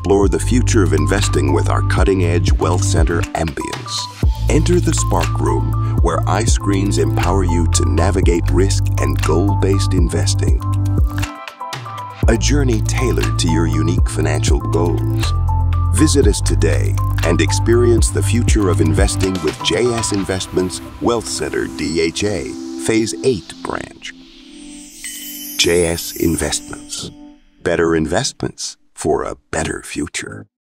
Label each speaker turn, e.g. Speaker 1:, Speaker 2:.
Speaker 1: explore the future of investing with our cutting-edge Wealth Center ambience. Enter the Spark Room, where iScreens empower you to navigate risk and goal-based investing. A journey tailored to your unique financial goals. Visit us today and experience the future of investing with JS Investments Wealth Center DHA Phase 8 branch. JS Investments. Better investments for a better future.